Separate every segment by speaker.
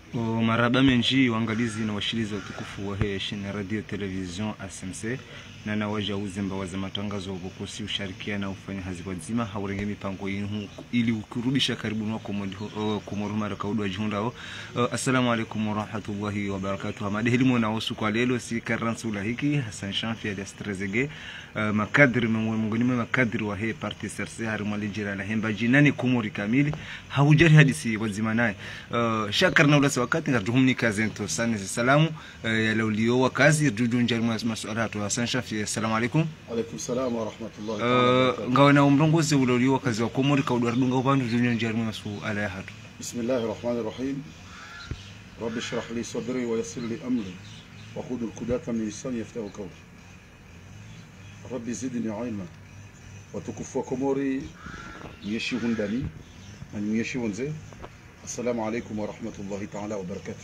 Speaker 1: Maraba menji waangalizi na washirizi wa tukufu wa heshi na radio television SMC na nawaja uzemba waza matangazo wa bukosi usharikiana ufanya hazi kwa zima haurenge mipango yinu ili ukurudisha karibu na kumoruma rakaudu wa jihundao. Assalamu alaikum wa rahmatullahi wa barakatuh. Madehilimu na wasu kwa lelo si karansula hiki Hassan Shanfi alias Trezege makadri mwengunime makadri wa hei parti serse harimali jira la hemba jinani kumori kamili haujari hadisi wazima nae. Shakar na ulasa wakati nga duhumni kazi ento sani salamu ya laulio wa kazi juju njarimu ya masualatu. Hassan Shanfi, assalamu alaikum.
Speaker 2: Alaikum salam wa rahmatullahi
Speaker 1: ngawa na umrongozi ulaulio wa kazi wa kumori kaudu ardunga upandu juju njarimu ya masuala ya hatu.
Speaker 2: Bismillahirrahmanirrahim. Rabbi shrah li sadri wa yassir li amri wa khudh al-qudata min lisani yafqahu qawli. Rabbi zidni ilma wa tukufu komori yeshi hundani na yeshi hunze. Assalamu alaikum wa rahmatullahi ta'ala wa barakatuh.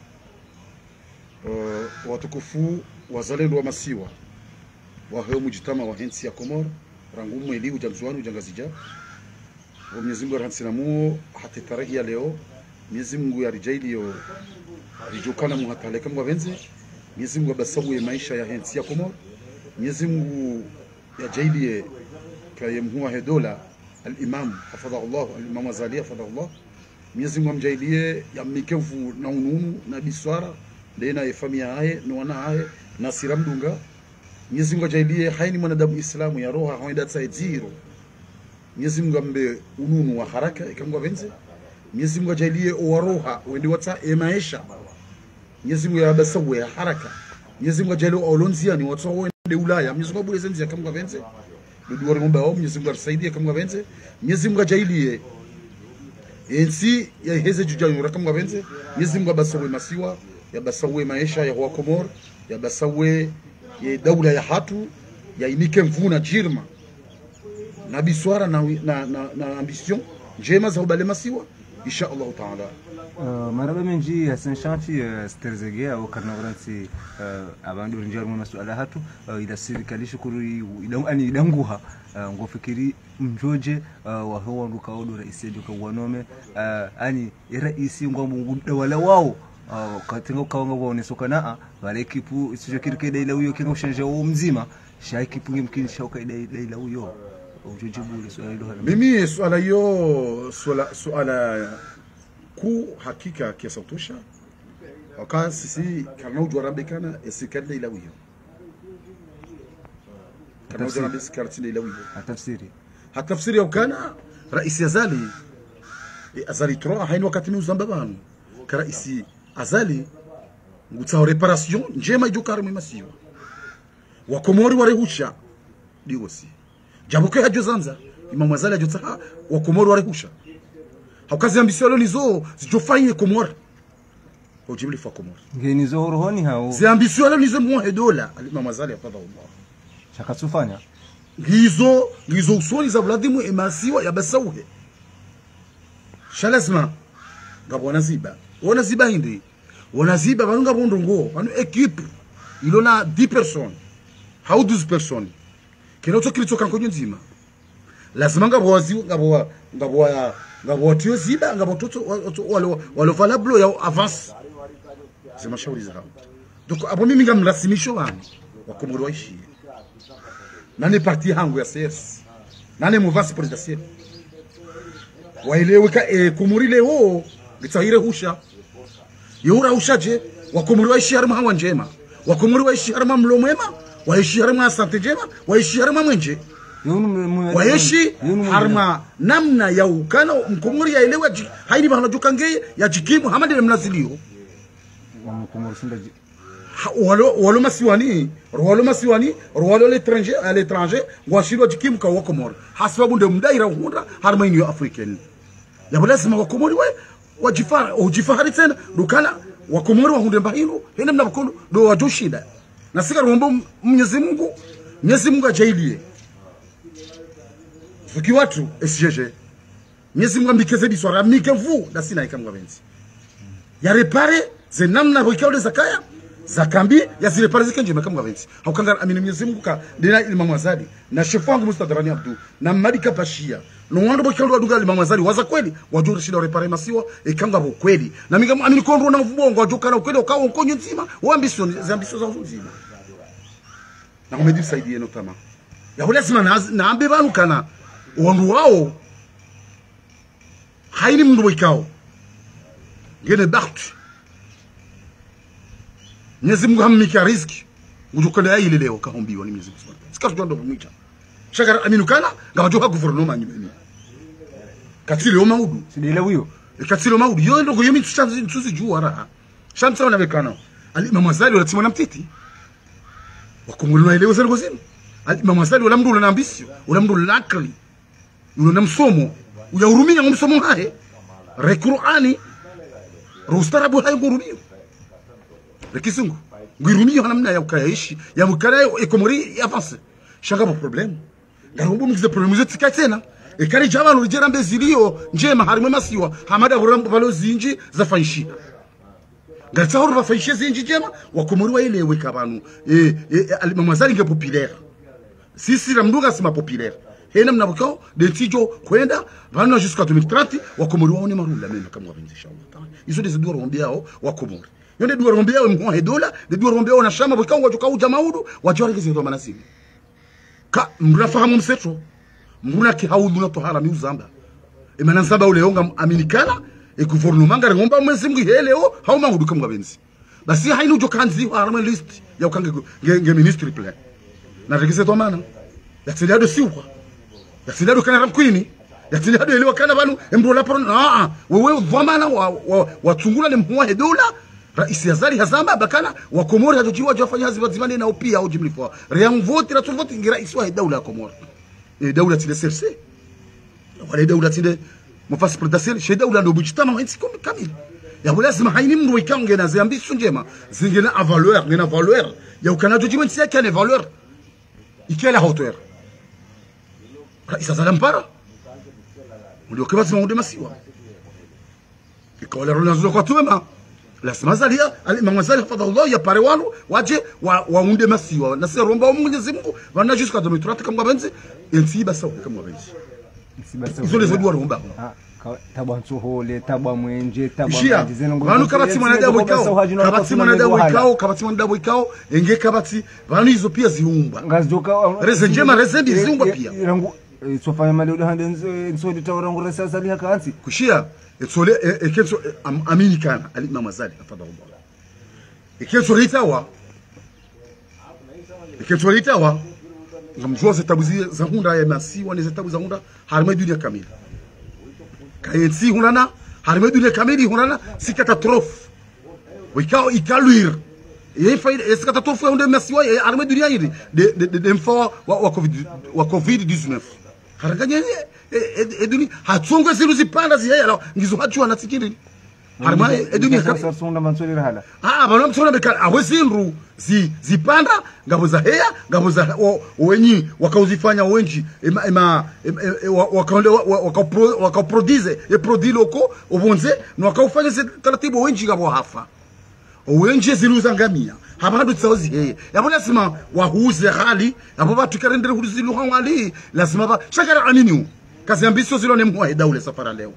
Speaker 2: Watukufu wazalendo wa masiwa wa heo mujitama wa hensi ya Komoro rangumu ili ujanzuanu ujangazija wa Mwenyezi Mungu arhansi na muo hati tarehi ya leo Mwenyezi Mungu ya rijaili yo rijokana muhataleka mga benze Mwenyezi Mungu abasabu ya maisha ya hensi ya Komoro Mwenyezi Mungu ya jaili ya yemhuwa hedola al-imam hafadhahullah al-imam Azali hafadhahullah Mwenyezi Mungu amjailie ya mikevu na ununu na biswara ndena ya familia hae na wana hae na siramdunga Mwenyezi Mungu ajailie haini mwanadamu Islamu ya roha hawaida tsaidiro Mwenyezi Mungu ambe ununu wa haraka ikamwa benze Mwenyezi Mungu ajailie wa roha wende wata maisha Mwenyezi Mungu yabasawe ya haraka Mwenyezi Mungu ajailie olonzia ni watu wende Ulaya Mwenyezi Mungu bure zenzi akamwa benze dudu ngomba wao Mwenyezi Mungu asaidie akamwa benze Mwenyezi Mungu ajailie ensi ya heze jujanyo rakamwa benze Mwenyezi Mungu abasawe masiwa ya basawe maisha ya wa Komoro ya basawe ya daula ya hatu ya inike mvuna jirma na biswara na ambition njema za ubale masiwa insha Allah ta'ala.
Speaker 1: Maraba menji Hassan Shanfi Trezege au karnavransi abandu rinjaru masuala hatu ila serikali shukuru ani danguha ngofikiri mjoje wa hawa ndukaudo raisi duka wanome ani raisi ngombu wala wao katinga kawanga waonesoka naa wale kipu isicho kirike ila huyo kinga ushanja wao mzima shaki pungi mkini shauka ila huyo ujojibu swala hilo.
Speaker 2: Mimi swala hiyo swala ku hakika kiasi kutosha wakati sisi kana ujwarambekana esikali ila huyo kana ujwarambekana ila huyo hatafsiri ukana rais Azali Troa haini wakati muzambabanu ka rais Azali ngutsa reparation njema ijukara mwimasiwa wa Komori warehusha digosi jabuke hajozanza Imam Azali ajotsa wa Komori warehusha haukazi ambisio nizo zijofanye Komori ujibili fa Komori
Speaker 1: ngeni zo rohoni hao
Speaker 2: zi ambisio nizo mwa dola Imam Azali afadhallah
Speaker 1: shakatsufanya ngizo usoni za Vladimu emasiwa ya basauhe shalazma ngabona ziba wana ziba hindi wana ziba banunga bondongo banu equipe ilona 10 personnes how 12 personnes kino to kilito kankonyo nzima lazima ngabo tio ziba ngabo toto walo valable ya avance sema shauri zao donc abo mimi ngamrasimisho wangu wa Komoro waishi nani parti hangu ya CS nani muvasi presidentiel waileweka Komori leo bitahire husha yura ushaje wa Komori waishi harima hawa njema wa Komori waishi harima mlo mwema waishi harima asante njema waishi harima mwenje waishi harima namna ya ukana Mkomori ya elewa haini bahana jukangeye ya jikimu hamadi mnazilio Mkomori sunda
Speaker 2: walo masiwani rwalo l'étranger ngwashirwa jikimu ka wa Komori hasababu ndio mdaira hunda harima ino africaine ya lazima wa Komori ujifahari tena dukana wa Komori wa hunde mbahino hena mnabakono do wajoshida na sika rombo Mwenyezi Mungu ajailie fuki watu SGG Mwenyezi Mungu ambikeze biswara mikevu na sina ikamwa benzi ya repare ze namna wikao zakaya zakambi ya zirepare zikenje makamwa benzi haukanga amini Mwenyezi Mungu ka dina Imam Azali na shefu wangu Mustadarani Abdu na Madika Bashia no wando bokando waduga Ali Mamazali waza kweli wajua shida repare masiwa ikanga bo kweli na minga amini kondo na mvubongo wajuka na kweli ukawa nkonyo nzima wa ambition za nzima na kumedi saidie notama ya lazima na ambe banu kana wandu wao haini mndu wikao ngene bakti Mwenyezi Mungu hammika riziki ujukana ya ile leo kaombiwa ni Mwenyezi Mungu sikatu ndo kumita shagara aminukana ngabajoka guvernoma nyimeni katile o maudu
Speaker 1: sidile huyo
Speaker 2: katile o maudu yo ndo yomi tusi jua raha shamsa wana bekana Ali Mamazali wala timona mtiti wakumuluna ile wazali gozini Ali Mamazali wala mndu na ambisio wala mndu na akili na msomo uyahurumia ngomsomo hae Qur'ani rustarabu hae ngurumio Rekisungu ngirumio namna ya ukaishi ya mkanayo ekomori avance shaka problem ngarumbu mkize problem zetu tena ekari jama rujera mbezilio njema harimwe masiwa hamada burambo balozinji za fanshi ngatsaho bafanshi zinji jema wakomori wa ile weka banu Ali Mamazali nge populaire sisi ramduga sima populaire hena mnabukao detijo kwenda bana jusqu'à 2030 wakomori waone marula mema kama wapenzi inshallah taala izo des dua rombiao wakomori yonde dua rombiao mko hedola de dua rombiao na shamba bukao wajuka uja maudu wajora kizo manasibi ka mrafahamu mseto mruna ki haudu na tohala mi uzamba imana nzamba ule onga aminikana e gouvernement ngare ngomba mwezi mngi heleo hauma hudu kama wapenzi basi hainu jokanzi harama list ya ukange nge ministry plan na rekise to mana yatsiliado siwa yatsiliado kana ramkwini yatsiliado elewa kana banu embrola pro wewe vamana watungula ni mwa hedola Rais Azali Hazamba bakana wakomori hajojiwa jafanya hazi bazimani na upia au jimlifwa riang vote la vote ngira iswa daula komori daula tile serse wala daula tile mufasi presidentiel she daula ndo bujitama wensi kamili ya lazima haini mndu ikange na zambisu njema zingena valeur ngena valeur ya ukanajo jimensi yake ne valeur ikela hauteur Rais Azali mpara ndio kwa sababu ndio masiwa ikawa ronaldo kwa tuema lazima zalia Ali Mamazali hafadhallah ya pare wanu waje waunde masiwa na sio romba Mwenyezi Mungu wana jusqu'à 2030 kama benzi insiba sawa kama benzi insiba sawa izo lezo romba
Speaker 1: tabwa nsohole tabwa mwenje tabwa
Speaker 2: majizeno ngo banu kabati mwanadamu ikao enge kabati banu hizo pia ziumba
Speaker 1: ngazoka
Speaker 2: rezenjema rezendi ziumba pia
Speaker 1: sofanya mali hande nsodi tawarangu resa Azali hakansi
Speaker 2: kushia etsole ekenso aminikana Ali Mamazali afadhallah ekenso litawa ngamjua zitabuzi za hunda ya masiwa ni zitabu za hunda harima dunia kamili kayensi hunana harima dunia kamili hunana si catastrophe wikao ikaluir faida catastrophe hunda masiwa harima dunia hili de mfa wa covid-19 haraganya eduni hatsongo ziruzi panda ziyela ngizo hachwa na tsikiri harima eduni
Speaker 1: sasa sonda mansoli rahala
Speaker 2: bana mtsona beka awezinru zipanda ngabo za heya ngabo za wenyi wakauzifanya wenji wakaproduce produit loko obonze no wakaufanya taratibu wenji ngabo hafa wenji ziruza ngamia habandu tsaozi heya yabo lazima wahuze hali yabo batukarendere huzilu hawali lazima ba shakara aminu kazi ambisio zilo nemwa daula safara leo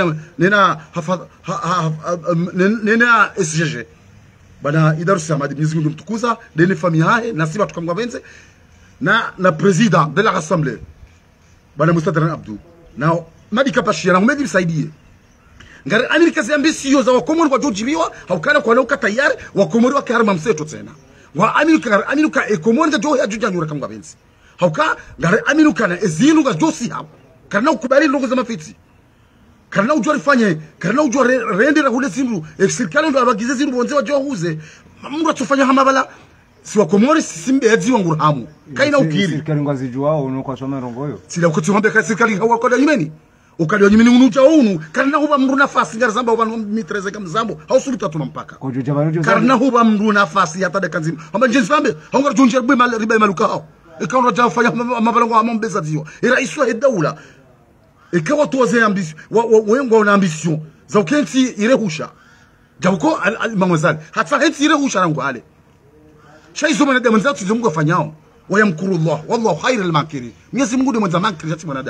Speaker 2: nena SGG bana idaru samadi Mwenyezi Mungu mtukuza deni familia hae na siba tukamwa benze na president de la assemblée bana Mustadran Abdou na madika pashia na umedi bisaidie ngari anili kazi ambisio za wakomori wajojibiwa haukana kwa nauka tayari wakomori wa karma mseto tena wa aminuka ekomori jo ya jujanyura kamwa benze hauka ngari aminuka na ezinu ga josi hapo karna ukubali ndogo za mafiti karna ujua rifanye karna ujua rendera hule simru serikali ndo abagize ziru bonze wajo huze mungu atufanya hamabala si wakomori simbe ezi wangu hamu kaina ukiri
Speaker 1: serikali ngwazi juao unuko asoma rongoyo
Speaker 2: sila ukutuhambe ka serikali hawa kwa nyimeni ukali nyimeni unuja unu karna huba mru nafasi ngara zamba ubanu mitreze kama zambo hausulita tuna mpaka karna huba mru nafasi hata de kanzima hamba jinsi fambe haunga junje riba maluka hao ikaona jafanya mabalango amambeza ziwa iraiswa hedaula ikawa tuwaze ambition wengo na ambition za ukensi irehusha jabuko Mamazali hata henti irehusha rangu hale shaizo mwanadamu nzatu zimungu afanyao wayamkurullah wallahu khairul makirin Mwenyezi Mungu ndiye mwenza makiri hati mwanadamu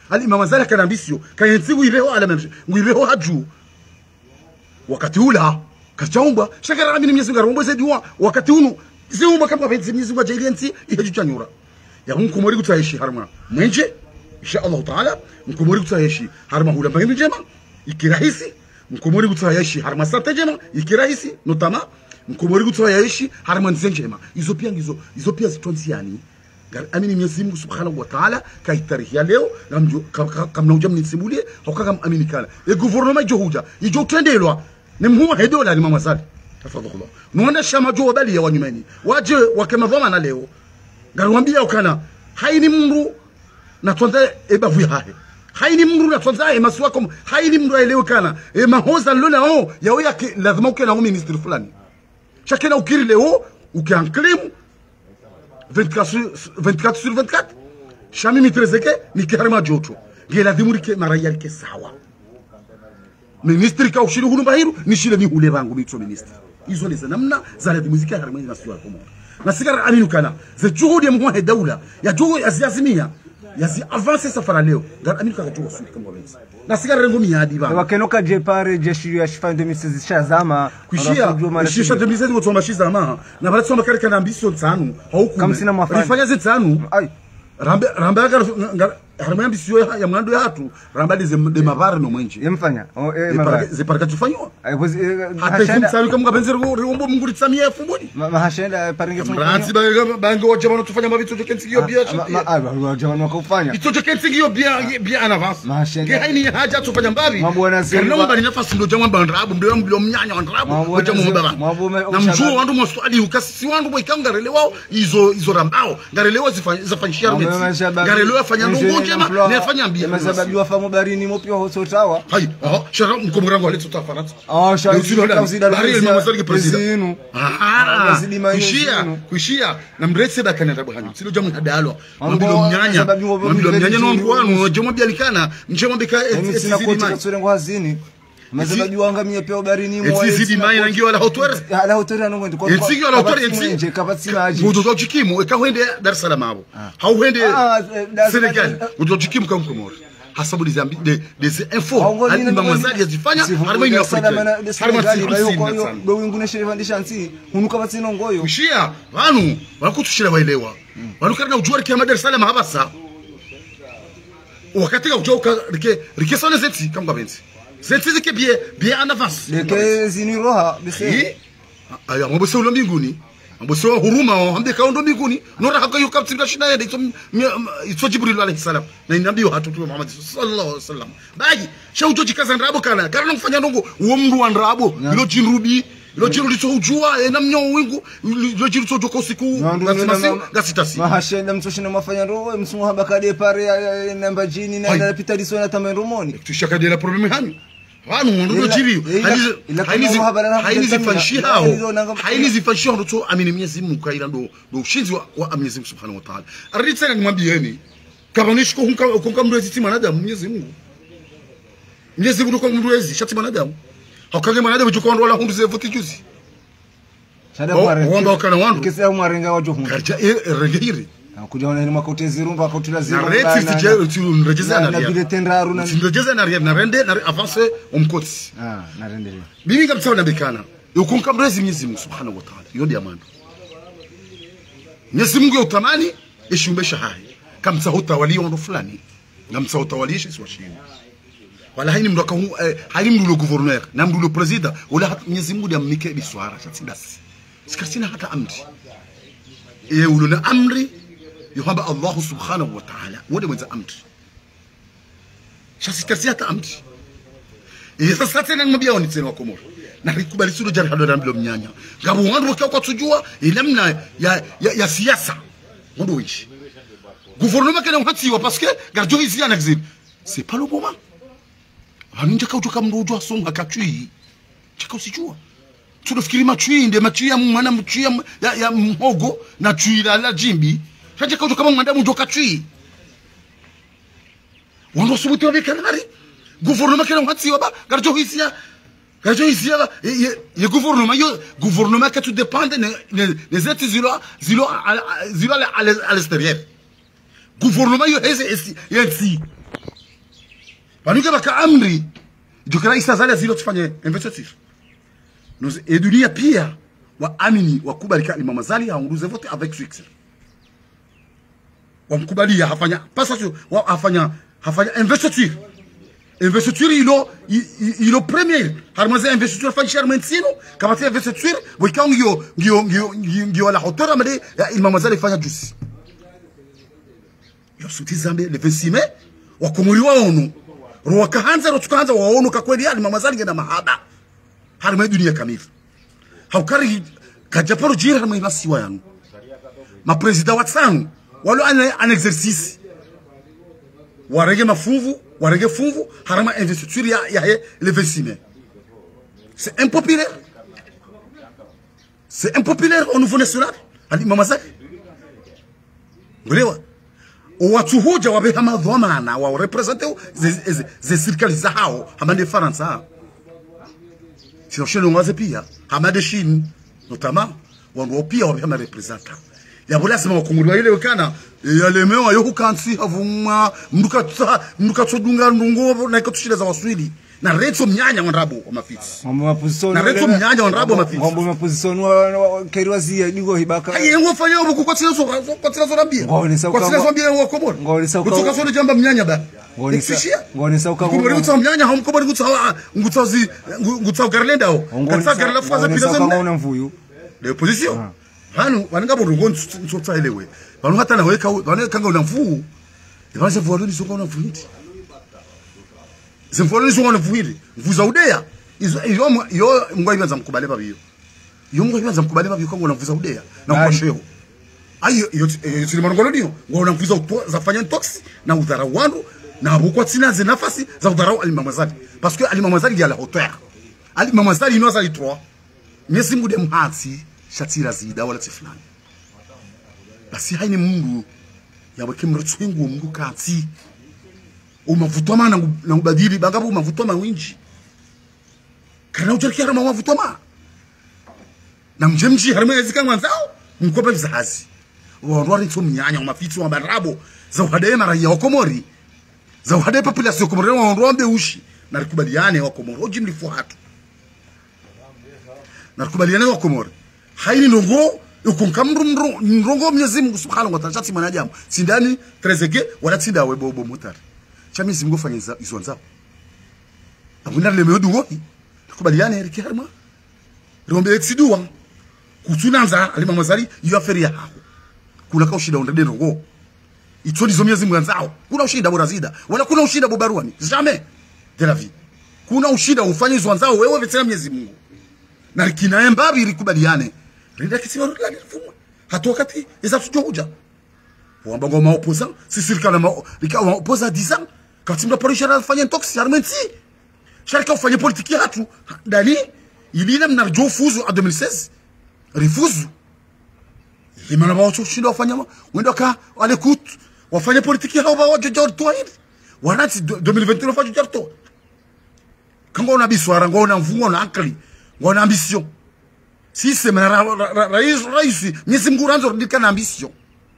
Speaker 2: ali mama zala kana ambisio kayenzi ngwileo ala memje ngwileo haju wakati ula kachaumba shakara amini Mwenyezi Mungu arombo zediwa wakati unu ziumba kama benzi Mwenyezi Mungu ajilienzi iheju chanyura ya mkumori kutaishi harma mwenje insha Allah taala mkumori kutaishi harma hula mbingu njema ikirahisi mkumori kutaishi harma sate njema ikirahisi notama mkumori kutaishi harma njema hizo pia zitonziani amini Mwenyezi Mungu Subhanahu wa Ta'ala kaitarihi leo kama unajua mnisimulie hukaka amini kala e gouvernement johuja ijo tendelwa ni mhuwa hedola ni mama zali tafadhali nuona shama jo bali ya wanyumeni waje wakemavoma na leo garwambia ukana haini mndu na tonza ebavu yahe haini mndu na tonza e maswako haini mndu aelewe kana e mahoza lona o yao yake lazima ukena au ministri fulani chakena ukiri leo ukianclaim 24 sur 24 shami mitrezeke ni karma joto ngela dhimurike maraya yake sawa ministri ka ushiri hunu bahiru ni shile ni hule bangu mitso ministri hizo ni namna za muziki harma ni masuala komo na sigara aminu kana ze juhudi mwa daula ya juhudi aziazimia yazi avance safara leo gar aminu kana juhudi suri kama wenzi na sigara rengo miadi bana
Speaker 1: wakenoka je pare je shiri ya shifa 2016 shazama
Speaker 2: kushia 2016 ngotoma shizama na bala tsoma kale kana ambition tsanu hauku
Speaker 1: kama sina mafanya
Speaker 2: rifanya zetsanu ai ramba harma ambisio ya mwando ya hatu ramba de mavare no mwenje
Speaker 1: yemfanya
Speaker 2: mavare ziparaka tufanywa hata ifumsari kama benzero rumbo mungu litsamia fumboni
Speaker 1: mahashenda paringe
Speaker 2: ranzi bango waje bana tufanya mabito jekenzigio bia
Speaker 1: waje bana wakufanya
Speaker 2: ito jekenzigio bia en avance ke haini haja tufanya mbabi kana mbali nafasi ndo jambo bandrabu ndo mnyanya wandrabu waje muomba na mjuo wandu moswali ukasi wandu boikangarele wao izo rambao ngarelewa zifanyishia ngarelewa fanya ndungu njema nefanya mbia
Speaker 1: masababu wafamu barini mopio hosotawa
Speaker 2: hai shara mkomrango aleta tafarata
Speaker 1: shara
Speaker 2: uzida bari mama zali president kushia na mretse bakana tabu hanyu silo jamu hadalo mabilo mnyanya no mbwanu jomo bialikana njema bika
Speaker 1: sina koti tsore ngwazini masababu wanga mie peo barini
Speaker 2: mwa zidi mai nangio ala hotwere no ngende
Speaker 1: kwa
Speaker 2: nsigio ala hotwere
Speaker 1: nje kapatsima aji
Speaker 2: mudo chikimu ekahwende Dar es Salaam abo hauhende Senegal mudo chikimu kwa Komoro hasabu des infos hadi mama zali yazifanya harma ni Afrika harma tsini
Speaker 1: do wingune shirivandisha nsi hunu kapatsino ngoyo
Speaker 2: kushia wanu wanakutushira waelewa wanukana ujua kama Dar es Salaam habasa wakati ka ujua rike sone zeti kama benzi zeti zike bien en avance
Speaker 1: leke ziniroha bise
Speaker 2: aya mboso lo mbinguni mboso huruma ambe kaondo mbinguni nora hakayo kaptinga shina yende ito Jibril alayhi salam na inabiyo hatu Muhammad sallallahu alaihi wasallam baji shaujo jikaza ndrabo kana kufanya ndongo uo mndu wa ndrabo ilo jinrubi ilo jinrubi to ujua na mnyo wingu ilo jinrubi to joko siku gasitasi
Speaker 1: mahashenda mtoshina mafanya roho msumu habakade pare namba jini na pita diso na tameromoni
Speaker 2: tushakade la problem hani wanu ndo jiri haini zifanshi ndo to amini Mwenyezi Mungu kaira ndo ushinzi wa Mwenyezi Mungu Subhanahu wa Ta'ala aritsa ngimwambieni kabanishi ko mrezi tima nadamu Mwenyezi Mungu kwa mrezi shati manadamu hakage manadamu joko ndo la hundu zevuti juzi
Speaker 1: shada kwa
Speaker 2: wamba kana wandu
Speaker 1: kisa mwarenga wajo hundu
Speaker 2: karja regehiri
Speaker 1: kujaona ni makotezi rumba kotula zero
Speaker 2: na reti tunrejeza na
Speaker 1: vile tendaru na
Speaker 2: tunrejeza na na rende na avance omkoti
Speaker 1: na rende
Speaker 2: bibi kabisa na bikana ukunka mrezi Mwenyezi Mungu Subhanahu wa Ta'ala yodi amani Mwenyezi Mungu utamani ishumbesha hai kamsa hutawali ndo fulani ngamsa hutawalisha si washini wala haini mdoka haini mdulo gouverneur na mdulo president wala Mwenyezi Mungu amike biswara chatindasi sikasina hata amri uluna amri yuhaba Allah Subhanahu wa Ta'ala wode mwenza amri shasi hata amri sasa tena mbiaoni tena Komoro na rikubali sudo jari hado na mnyanya ngabu wandu wakiwa kwa tujua ilamna ya siasa wandu wichi gouvernement kana uhatiwa parce que garjo ici en exil c'est pas le moment haninja kautoka mrujwa songa kachui chaka usijua tunafikiri machui ndio machui ya mwana machui ya mhogo na chui la jimbi haja kautoka kama mwanadamu ndio kachui wando subuti wa kanari gouvernement kana uhatiwa ba garjo ici le gouvernement que tout dépend des êtres zilo à l'extérieur gouvernement yo ici Wanuke baka amri jukira isa zale zilo tufanye investiture. Et dunia pia waamini wakubalika Imam Ghazali haongoze vote avec succès. Wamkubalia hafanya passation hafanya investiture. Investiture ilo premier harmaze investiture fa charmentino kama tia investiture wikao ngio la hauteur amade Imam Ghazali fanya juice. Yo sutizambe le 26 mai wakumuriwa onu ruwakahanza rotukahanza waonu kakweli Imam Ghazali ngena mahaba harma dunia kamili haukari kajaporo jira harma inasiwa yanu ma president watsan walo an exercice warege mafuvu warege fuvu harma investiture ya le 26 mai c'est impopulaire au niveau national Imam Ghazali ngelewa watu hoja wabeha madhamana wa representer ze serikali za hao hamande Faransa sio ngaze pia hamade Chine notamment wango pia wabeha representer ya lazima wakungulwa ile kana yalemewa yo kukansi havuma mduka tsodunga ndungo na ikotushira za waswidi na reto mnyanya wanrabo wa mafiti na reto mnyanya wanrabo wa mafiti
Speaker 1: ngombo maposition wa keriwazia dingo hibaka
Speaker 2: haye ngofanya ubu kwa tsina so rabia kwa tsina so rabia wa komor kutoka so jamba mnyanya ba ngoni sauka ngombo ngutsa mnyanya hamkomori ngutsa garlenda ho katsa garla faza pilazo
Speaker 1: ngona mvuyu
Speaker 2: le position hanu wananga burungo nsotsa elewe banu hata na weka banu kanga una mvu ibaje vualo ni songa una mvuindi zemvualo ni songa una mvuindi mvuza udea iyo ngwa ibanza mkubale babiyo iyo ngwa ibanza mkubale babiyo kanga una mvuza udea na kwasheo ayo iyo tsili marongolo niyo ngwa una mvuza za fanya tox na udhara wandu na abukwa tsina ze nafasi za udhara Imam Ghazali parce que Imam Ghazali ya la hauteur Imam Ghazali ino Ghazali 3 mesi mude mhatsi shatira zida wala tifulani basi haini mungu yabake mrutwengu mungu kati umavutoma na ngubadili bangabo umavutoma winji kana ujarikira mavutoma na mjemji harima yazika mwanzao mkopa vizahazi warwari tu mnyanya umafiti wa barabo za uhadaye maraia wa Komori za uhadaye population ya Komori warwambe ushi na rikubaliane wa Komori ojimlifu hatu na rikubaliane wa Komori haini nongo ukunkamru nrongo Mwenyezi Mungu Subhanahu wa Ta'ala tsimana jamu sindani trezege wala tsinda webo mutari chamisi Mungu fanya izo nzao abuna le medu wohi kubaliane riki harma rombe tsiduwa kutunanza Imam Ghazali yo aferi ya hapo kuna ka ushida ondede nrongo itoni zo Mwenyezi Mungu nzao kuna ushida borazida wala kuna ushida bobaruani jamais de la vie kuna ushida ufanye izo nzao wewe vitena Mwenyezi Mungu na kina embabi rikubaliane rinda kisima rudla nifumwa hata wakati isa tujoja wamba ngoma opposa si serikali lika opposa 10 ans kati mda parisha afanye tox armenti sharika ufanye politiki hatu dali ilile mnarjo fuzu a 2016 rifuzu limana bawo shinda wafanya wendo ka wale kut wafanye politiki hao bawo jojo toile wanati 2021 fa jojo to kango una biswara ngona mvungo na ankali ngona ambition si c'est rais Mwenyezi Mungu ranzo rudika na ambition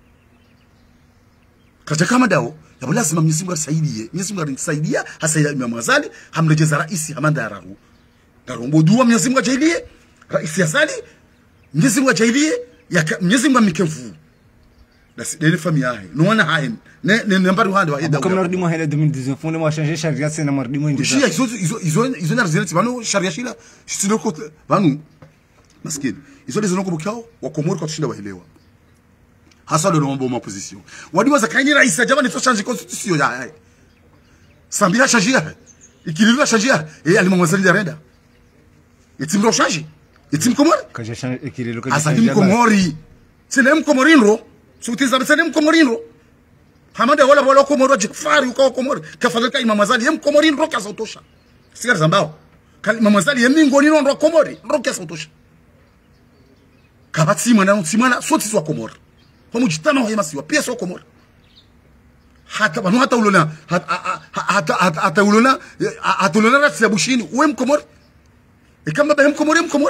Speaker 2: kaja kama dao ya lazima Mwenyezi Mungu asaidie Mwenyezi Mungu anisaidia hasa Imam Ghazali hamrejeza rais hamanda arabu darombo dua Mwenyezi Mungu ajaidie rais Ghazali Mwenyezi Mungu ajaidie ya Mwenyezi Mungu amikefu basi dele familia yake no wana haen ne nambari hande wa
Speaker 1: ida kama rudi mwahela 2019 fone mwa changer sharia sana marudi mwa
Speaker 2: ndio izo na rezerti bano sharia shila shinoko bano maskini izo lezo noko bukao wa Komori kwa tushinda waelewa hasa ndio mambo ma position wadiwa za kaini rais jamani to change constitution ya sambia changer ikililwa changer Imam Ghazali renda itimro changer itim Komori
Speaker 1: kaje changer ikililo kaje
Speaker 2: changer Komori sinem Komorinro sutiza sinem Komorinro hamada wala Komori jifari uko Komori kafadhika Imam Ghazali yem Komorinro kasa utosha sigara zambao kali Imam Ghazali yem ngoni ndo Komori ndo kasa utosha kabati simana soti wa Komori kwa mujitama wa yemasiwa pia sio Komori hata banu hata ulona hata ulona rasi ya bushini uwe Mkomori kama bahe Mkomori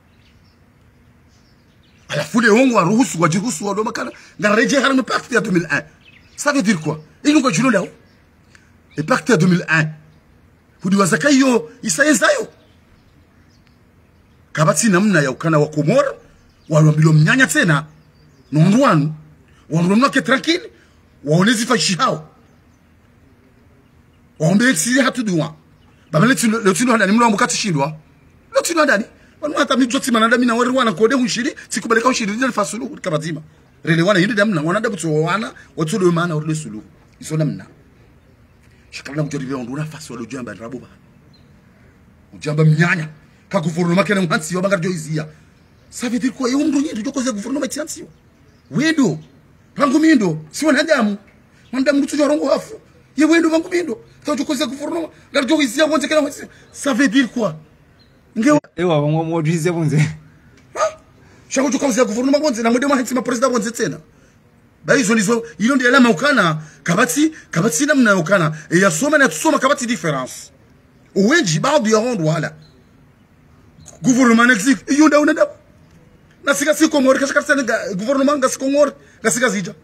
Speaker 2: alafu le hongo waruhusu wajiruhusu wa makana na reje harme pacte ya 2001 ça veut dire quoi ils nous continuent là et pacte ya 2001 hudi wazaka hiyo isayezayo kabati namna ya ukana wa Komoro walambilo mnyanya tena nondwanu wanromna ke tranquille waonezi fashi hao waombe si hatu duwa babaleti le tino ndani mlo mukati shindwa le tino ndani wanu hata mijoti manada mina wari wana kode hushiri sikubaleka hushiri ndani fasulu kabazima rele wana hindi damna wana dabuto wana watudo maana wale sulu isona mna shikala mjoribe onduna fasu walo jamba rabo ba ujamba mnyanya ka gouvernement kene mhansi yobanga joizia ça veut dire quoi yo mndu nyindo jokoze gouvernement tiansi wedo rangu mindo si wana damu mwanda mtu jorongo hafu ye wedo rangu mindo to jokoze gouvernement la joizia wonze kene ça veut dire quoi ngeo
Speaker 1: ewa bamwe modwize bonze
Speaker 2: shako jokoze gouvernement bonze na mwede mhansi ma president bonze tena ba izo ilo ndi alama ukana kabati namna ukana e yasoma na tusoma kabati difference uweji baadhi ya hondo wala gouvernement existe iyo nda unenda nasika siko ngori kashakasana gouvernement ngasiko ngori ngasika zija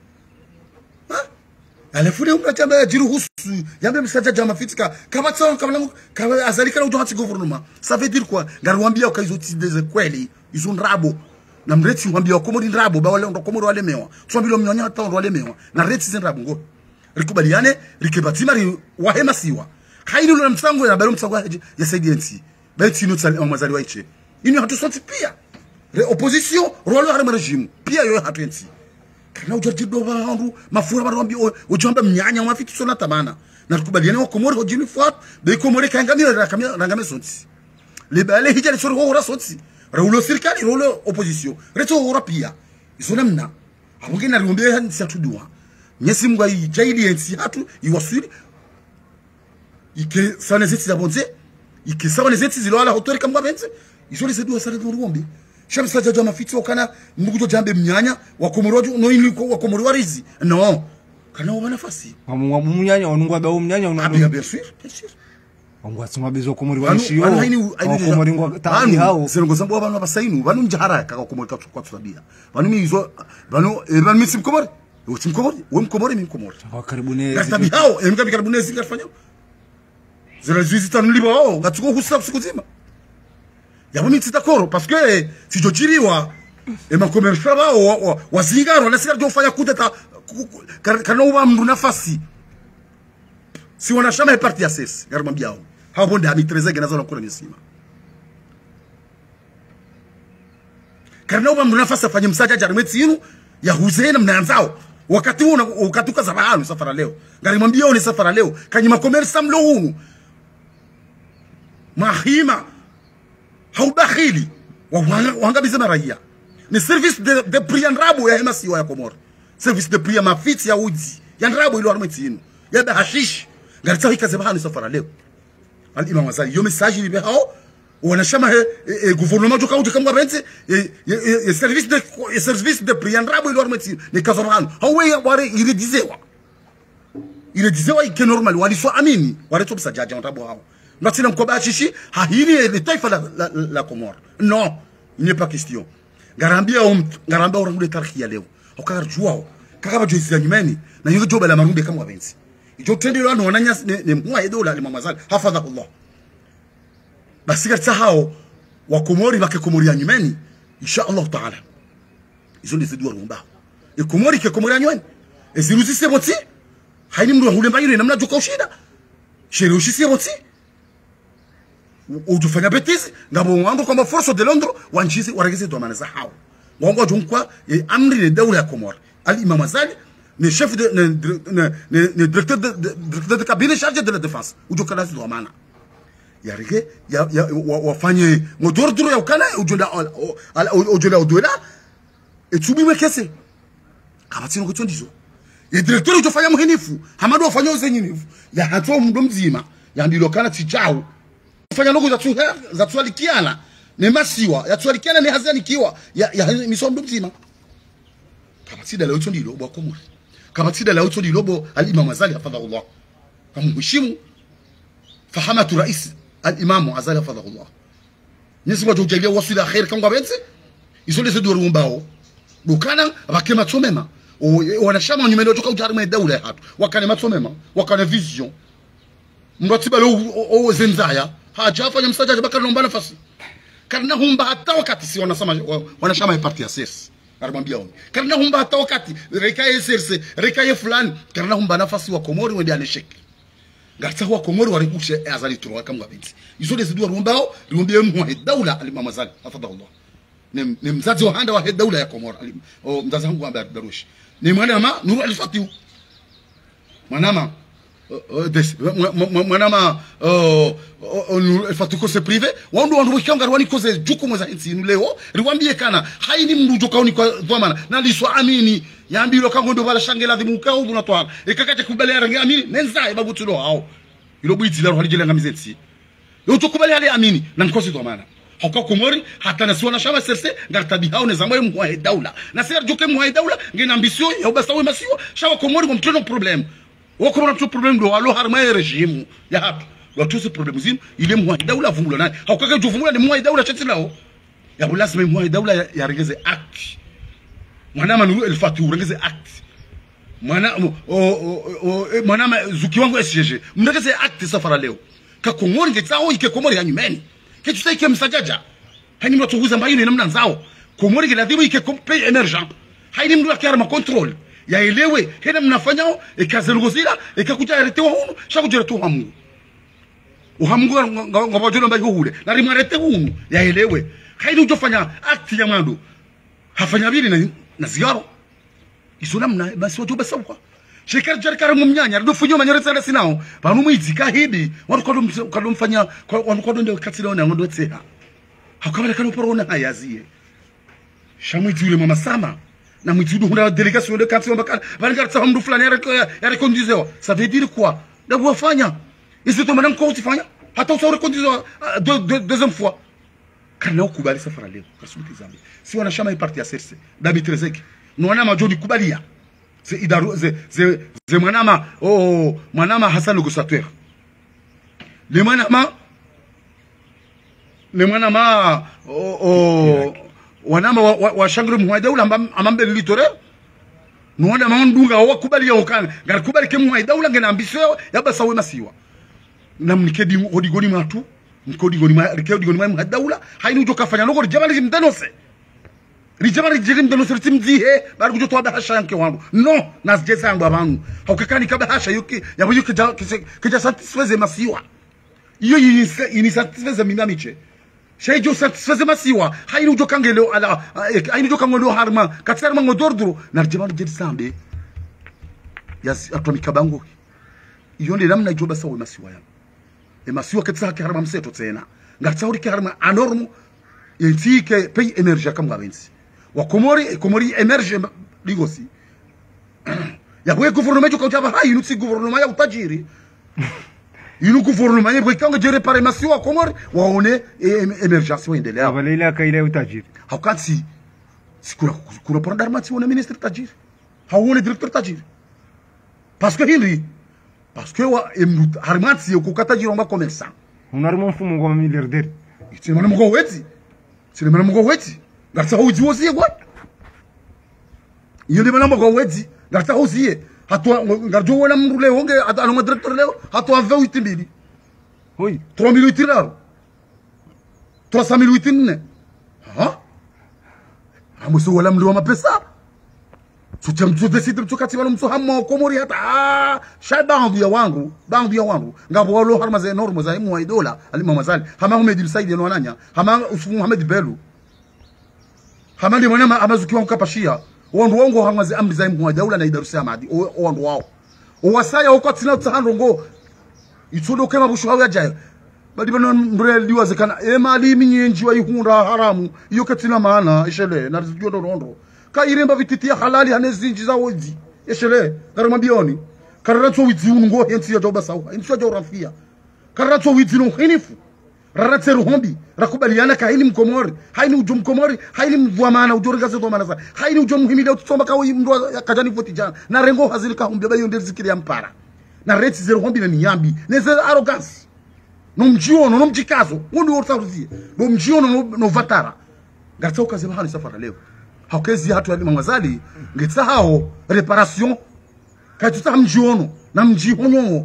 Speaker 2: alafune umratamba jiru husu yambe msaja jama fitika kabata kablangu kaba azalika ujo hati gouvernement ça veut dire quoi ngarwambia ukaizo des kweli izo nrabo na mreti wambia Komoro nrabo ba wale ndo Komoro wale mewa twambilo mnyonya hata wale mewa na reti zinrabo ngo rikubaliane rikebatima wahema siwa haini ule msango na balo msango ya saidiensi beti no tsali amazali waiche ino hatu sonti pia opposition rolo harama regime pia yo hatu ensi kana ujarti do bandu mafura barombi ujamba mnyanya mafiti sona tamana na rikubaliane wa Komoro hojini fat be Komoro kangamira rangame sonti le bale hijali soro hora sonti rolo serikali rolo opposition reto hora pia isona mna abugena riombe hansi atudua nyesi mgwa ijaili ensi hatu iwasuri ike sana zeti za bonze ike sawa zeti ziloala hotori kama benze isole sedu wasare ngombe shamsa jaja mafiti wakana ngujo jambe mnyanya wa Komoro no ini wa Komoro warizi no kana wana nafasi
Speaker 1: wa mnyanya onungwa ba mnyanya
Speaker 2: unabia bien sûr
Speaker 1: ongwa tsuma bezo Komoro warishi yo Komoro ngwa taani hao
Speaker 2: sengo zambo abantu abasainu banu njahara kaka Komoro kwa tusabia banu mizo banu misim Komoro utim Komoro wem Komoro mi Komoro
Speaker 1: karibune
Speaker 2: gastabi hao emgabi karibune zingafanya zela visita nlibo ngatuko husaba sikuzima yabo mitsi d'accord parce que si je tiriwa e ma commercial ba wa zingaro na sika jofanya kudeta kana uba mndu nafasi si wana shama parti ya ses garmambiao hapo ndio amitreze genazo na kula misima kana uba mndu nafasi afanye msaja jarumeti yinu ya huzena mnaanzao wakati huu ukatuka zabahanu safara leo ngarimwambia ni safara leo kanyima commercial mlo hunu mahima haudakhili wanga bizema raia ni service de prix nrabo ya hemasi ya Komoro service de prix mafiti ya uzi ya nrabo ilo armeti yinu ya da hashish ngarita hika zabahanu safara leo al imam wazali yo message libe hao wanashama gouvernement joka uji kama benze service de prix nrabo ilo armeti ni kazabahanu hawe ware ilidizewa ike normal waliswa amini wale topsa jaja nrabo hao Natina mkoba chichi hahini le taifa la Komoro. Non, il n'est pas question. Garambia orangude tariki ya leo. Okagarjuao. Kakaba joisi ya nyumeni na yuko joba la marumbe kama wabenzi. Ijo tende lo wananya ne mwa yedola ni mamazali hafadhahullah. Basi katsa hao wa Komori bake Komori ya nyumeni insha Allah taala. Izo ni zidwa rumba. E Komori ke Komori ya nyumeni. E ziruzi seboti. Haini mdu hule mbayire namna joka ushida. Sherushi seboti. Ujufanya betizi ngabo wango kama force de Londres wanjisi warageze domana za hao wango junkwa amri le dawla ya Komoro al imam Azali ne chef de ne directeur de cabinet chargé de la défense ujukala za domana yarige ya wafanye modordro ya ukana ujola odola etubi wekese kabatino kutondizo ye directeur ujufanya muhinifu hamadu wafanya uzenyinifu ya hatwa mdo mzima ya ndilo kana tichao fanya logo za tualikiana ne masiwa ya tualikiana ne hazani kiwa ya misomdo mzima kabatida la utondi lobo Komoro kabatida la utondi lobo al-Imam Azali hafadhahullah kamheshimu fahamatu rais al-Imam Azali hafadhahullah nisima jojalia wasila khair kangwa benze isole se duru mbao dukana bakema tsomema wanashama nyumeni watoka ujarima dawla hatu wakane matsomema wakane vision mratiba lo zenzaya hajafanya msajaji bakari nomba nafasi karna humba hata wakati si wanashama parti ya sesi armambia on karna humba hata wakati rekaye sesi rekaye fulani karna humba nafasi wa Komori wende anesheki ngatsa wa Komori warikushe azali tuwa kama binti izo dezidu rumbao rumbie mwa daula alimamazali afadallah ni mzazi wa handa wa daula ya Komori o mzazi wangu ambaye darushi ni mwanama Nuru Al-Fatiu mwanama mwanama Al-Fatiu kose privé wandu wikanga rwani kose juku mweza insi leo riwambie kana haini mrujo kauni kwa dhamana na liswa amini yambilo kango ndo bala shangela dhimuka ubu na toa ikakate kubali rangi amini nenza babu tulo hao ilo bwiti la rohali jelenga mizetsi yo tukubali ale amini na nkosi dhamana hauka Komori hata nasiwana shama serse ngartabi hao nezamwe mwa daula na ser joke mwa daula ngena ambisio ya ubasawe masiwa shawa Komori mtono problem wako na problem ndo alo harma regime ya hapa watu se problem zinu ile mwa daula vumula naye haukaka juvumula ni mwa daula chatilao ya lazima mwa daula ya regeze act mwanama Nuru Al-Fatiu regeze act mwanama zuki wangu SGG mregeze act safara leo ka Komori ngetao ike Komori ya nyumeni kitu sai kem sajaja hani mtu tuguza mbayini namna nzao Komori geladhibu ike pay emergent haini mtu akiarma control ya elewe hena mnafanyao ikazelugozila ikakuja yaretewa hunu shakujeretu hamu uhamungu ngabajolo mbayi hule na rimarete hunu ya elewe haini ujofanya akti ya mando hafanya bili na zigaro isona mna basi wajoba sawa shekar jarikara mumnyanya ndo funyo manyareta na sinao banu mwizika hidi watu kadomfanya watu ndo katilo na ndo tseha hakabale kano porona hayazie shamwiti yule mama sama na mwitidu huna délégation de quartier mbaka vangarta hamdu fulani ya reconduisewa ça veut dire quoi d'abord fanya isi to madam ko tifanya hata usaure reconduisewa deuxième fois kana ukubali safara leo kasuti zambi si wana shama parti ya serse dabi trezeki nona majoni kubalia ze idaru ze mwanama mwanama Hassan le Gossateur le mwanama wanama wa shangre mwa daula amambe litore nuona mandunga wakubali ya okana ngarikubali ke mwa daula ngena ambisio yabasawe masiwa namnikedi odigoni matu mkodigoni mwa daula haini ujoka fanya loko jamali mdanose rijamali jiri mdanose timzihe bari kujo toba hasha yanke wangu no nasjeza yangu abangu haukakani kabla hasha yuki yabujuke kija satisfeze masiwa iyo ini satisfeze minamiche shaijo satisfaze masiwa haini ujoka ngelo ala haini ujoka ngelo harma katsar mango dordro narjamali jiri sambe yas atomika bangu iyo ndi namna ijoba sawa masiwa ya masiwa ketsa ke harma mseto tsena ngatsauri ke harma anormo yentike pay energy kama benzi wa Komori emerge ligosi ya bwe gouvernement ko jaba hayi nutsi gouvernement ya utajiri inu gouvernement yebwe kanga jere pare masiwa Komori waone emergence waendelea
Speaker 1: abalela kaile utajiri
Speaker 2: hakati sikura por darmati wona ministre tajiri hawone directeur tajiri parce que wa harmati ko katajiri ngba commerçant
Speaker 1: unarimo mfumo ngwa milliardaire
Speaker 2: itsemana mgo weti ngatsa hozi wozie kwa iyo ndibana mgo weti ngatsa hozie hatwa ngarjo wona mrule honge atanwa directeur leo hatwa 28000 oui 3000 laro 3000 ha amuso wala mliwa mapesa tutamtu decide tukati wala msohamo Komori hata shaba ya wangu ngabo walo harma za enormo za imu wa dola alima mazali hama Ahmed Said no ananya hama Usufu Muhammad Bello hama ndi mwana amazuki wangu kapashia wangu harma za amri za imu wa dola na idarusia madi wangu wao wasaya uko tina tsahandongo itudo kema bushu hawa jayo bali bano ndure liwazekana mali minyenji wa ihunda haramu iyo katina maana ishele na rizio rondo kairemba vititia halali hanezinji za wozi ishele karambioni kararatso wizi ungo hensi ya joba sawa hensi ya jorafia kararatso wizi no hinifu raratse ruhombi rakubaliana kaini mkomori haini ujum komori haini mvwamana ujorigaze to manasa haini ujum muhimida utsomba kawo mndo kajani voti jana na rengo hazilika humbe bayo ndezikiri ampara na reti zero hombi na nyambi neze arrogance no mjiono no mjikazo undi ortaruzie no mjiono no vatara gatsa ukaze bahani safara leo hakezi hatu ali mangazali ngetsa hao reparation katuta mjiono na mjihonyo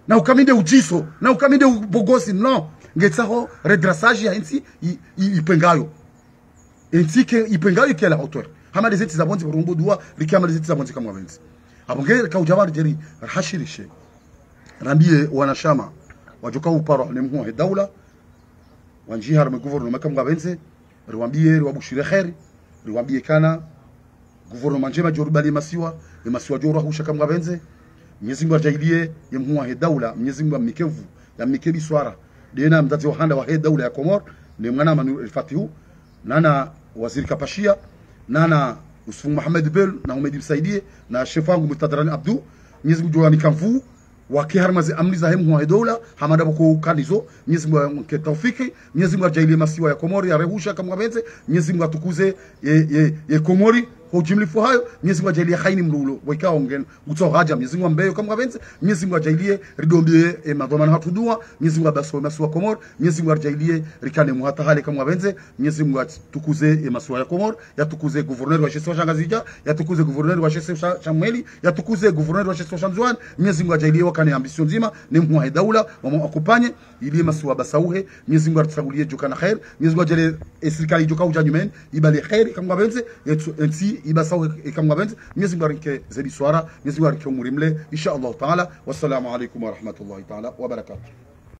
Speaker 2: na ukaminde ujiso na ukaminde bogosi no ngetsaho redrassage ya insi ipengayo intike ipengayo kela hauteur hama des eti zabonzi burumbu dua rikama des eti zabonzi kama wenzi abonge ka ujawari jeri hashirishe rambie wanashama wajoka uparo ne mhu he dawla wanjihar me gouvernement kama wenzi riwambie riwabushire khairi riwambie kana gouvernement njema jorubali masiwa jora husha kama wenzi Mwenyezi Mungu ajailie yemhuwa he dawla Mwenyezi Mungu mikevu ya mikebi swara dena mzazi wa handa wa he dawla ya Komor ni mwana Manu Fatihu nana waziri Kapashia nana Usfu Muhammad Bel na Umedi Bisaidie na shefangu Mutadrani Abdu Mwenyezi Mungu ni kamvu wakiharmazi amni za hemhuwa he dawla hamada bako kanizo Mwenyezi Mungu mke tawfiki Mwenyezi Mungu ajailie masiwa ya Komori ya rehusha kama wenze Mwenyezi Mungu atukuze ye Komori hujimlifu hayo Mwenyezi Mungu ajalie khaini mlulo waikao ngen utso haja Mwenyezi Mungu ambaye kama wenze Mwenyezi Mungu ajalie ridombie madhamana hatudua Mwenyezi Mungu abaso maswa Komor Mwenyezi Mungu ajalie rikane muhata hali kama wenze Mwenyezi Mungu atukuze maswa ya Komor yatukuze gouverneur wa Sheso Shangazija yatukuze gouverneur wa Sheso Shamweli yatukuze gouverneur wa Sheso Shamzwan Mwenyezi Mungu ajalie wakane ambition nzima ni mwa daula wa akupanye ili maswa basauhe Mwenyezi Mungu atusagulie jukana khair Mwenyezi Mungu ajalie serikali joka ujanyumen ibali khair kama wenze yetu ibasaw kama benz Mwenyezi Mungu arinke zedi swara Mwenyezi Mungu arinke umurimle insha Allah taala wassalamu alaykum wa rahmatullahi taala wa barakatuh.